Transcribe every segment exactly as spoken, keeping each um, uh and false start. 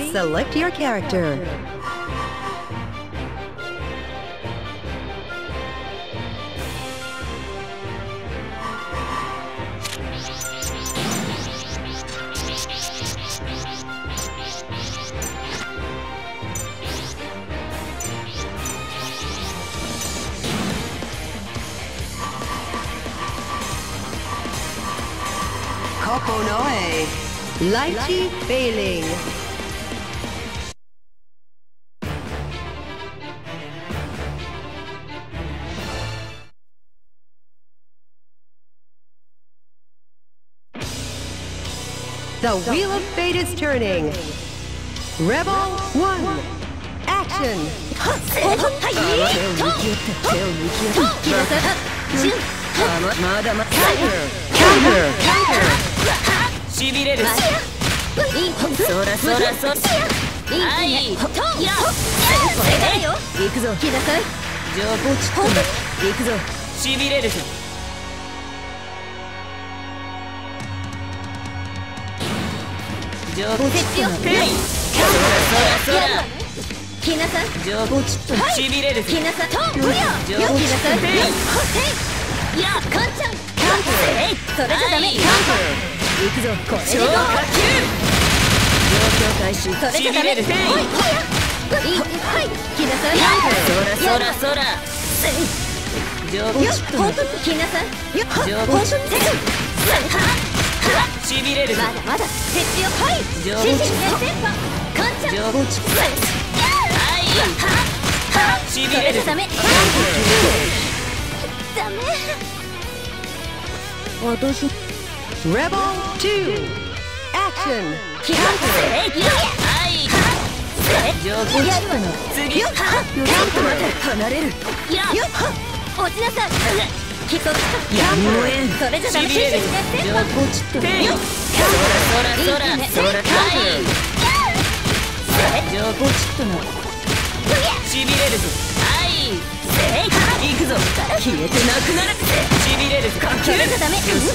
Please select your character. Kokonoe. Lychee Failing. The Wheel of Fate is turning. Rebel one. Action. Counter. Counter. Counter. しびれる。そらそらそら。はい。いや。これだよ。行くぞ。来なさい。上ポチッと。行くぞ。しびれるぞ。上ポチッと。そらそらそら。来なさい。上ポチッと。しびれるぞ。来なさい。上ポチッと。いや、カンちゃん。カンそれじゃダメ。カン行くぞ。これでどう？状況開始。それじゃダメ。おい、はい。来なさい。そらそらそら。上ポチッと。来なさい。上ポチッと。しびれる。まだまだ。設置を。はい。上ポチッと。カンちゃん。上ポチッと。はい。しびれる。ダメ。ダメ。私 Rebel two. Action. Counter. 次。離れる。落ちなさい。きとやむをえん。それじゃダメ。しびれる。そらそらそらそら。はい。上ポチッとな。しびれるぞ。はい。行くぞ。消えてなくなる。しびれるぞ。それじゃダメ。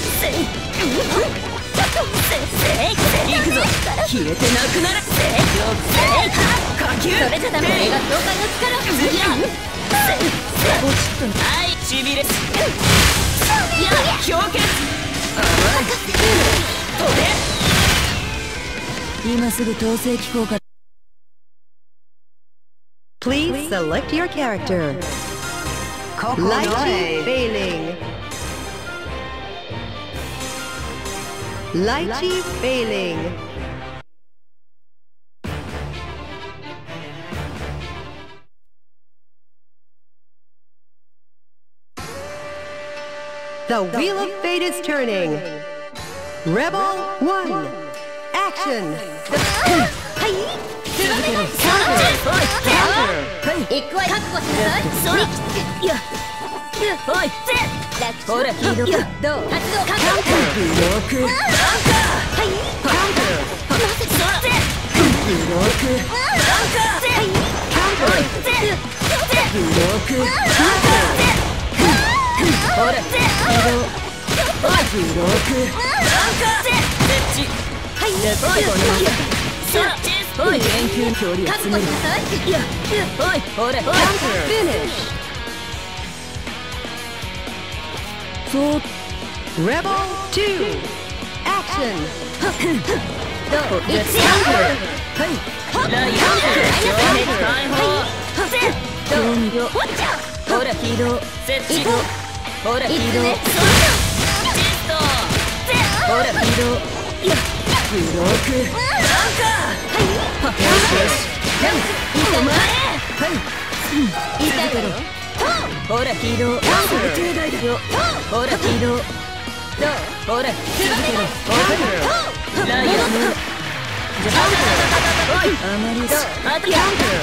行くぞ。消えてなくなる。それじゃダメ。俺が教会の力を次や。はい、しびれ。いや、氷結。飛べ。今すぐ統制機構から。 Please select your character. Lychee Failing. Lychee Failing. The Wheel of Fate is turning. Rebel one. Action. 一個は覚悟しなさい。そら。いや。おい。ほら、ヒーロー。どう？発動。カウンター。ブロック。はい。カウンター。そら。ブロック。カウンター。はい。カウンター。ブロック。カウンター。ほら、ヒーロー。おい、ブロック。カウンター。設置。はい。おい、この。そら。おい、研究距離を詰める。いや、おい、ほら、おい、 そう。Rebel two. Action. どう？一致。はい。ライオン。解放。どう？よ。ほら、ヒーロー。設置。ほら、ヒーロー。チスト。ほら、ヒーロー。いや。ブロック。カウンター。はい。よしよし。いいか前。はい。いたけど。ほらヒーロー。定外だよ。ほらヒーロー。どう？ほら続けろ。ライオン。じゃあ。おい。あまりだ。あと。はい。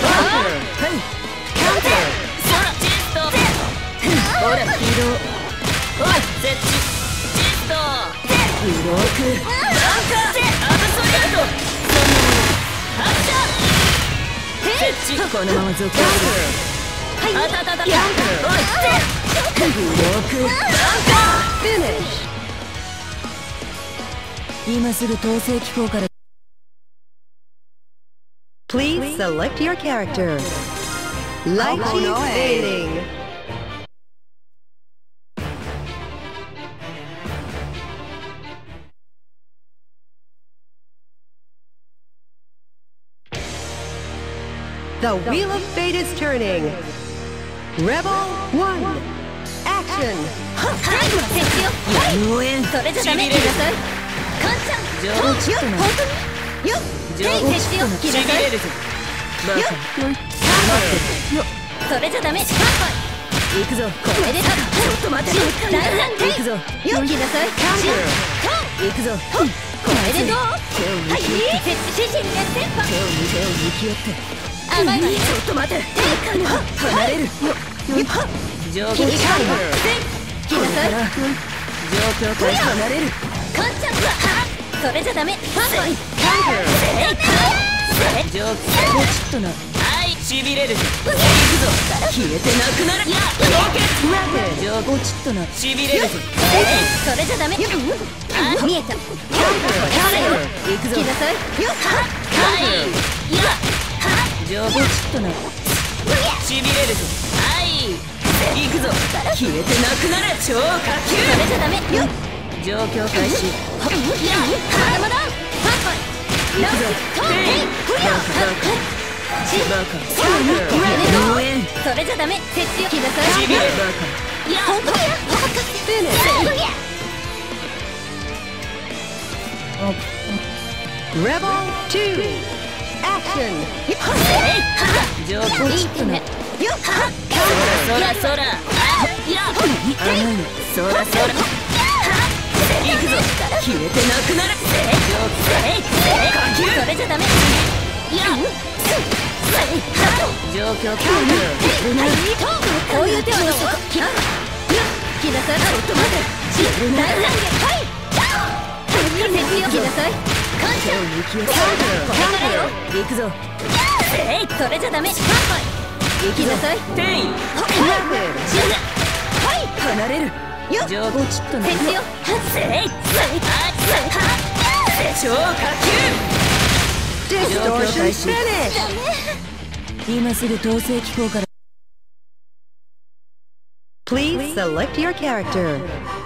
カウンター。そらチスト。ほらヒーロー。おい設置。チスト。ブロック。カウンター。アブソリュート。発射。設置。このまま続行する。あたたたた。おい。ブロック。今すぐ統制機構から Please select your character. Lychee fading. The Wheel of Fate is turning. Rebel one. Action. 応援それじゃダメ来なさいカンちゃんよっ本当によっ手設置を来なさいよっそれじゃダメ行くぞこれでちょっと待って大反転行くぞよっ来なさい行くぞこれでどうはい設置指示に先輩手を抜き寄って甘いわねちょっと待って離れる状況来なさい状況から離れるカンちゃんはそれじゃダメファンボイ状況もうちょっとなはいしびれる行くぞ消えてなくなるいや状況ちょっとなしびれるそれじゃダメ見えた行くぞ来なさいはいいや状況ちょっとなしびれるはい行くぞ消えてなくなる超下級それじゃダメよ状況開始いやまだまだパンパン行くぞヘイフリアシバカ応援それじゃダメ設置を来なさいバカいや本当だよフリア Rebel two. Action. 状況ちょっとねよっそらそらいやそらそら行くぞ消えてなくなるそれじゃダメいや状況こういう手をどう来なさいちょっと待って大乱撃はい設置を来なさい感謝これからよ行くぞそれじゃダメ行きなさい転移はい離れるよっちょっと設置よ超下級 Distortion finish. 今すぐ統制機構から Please select your character.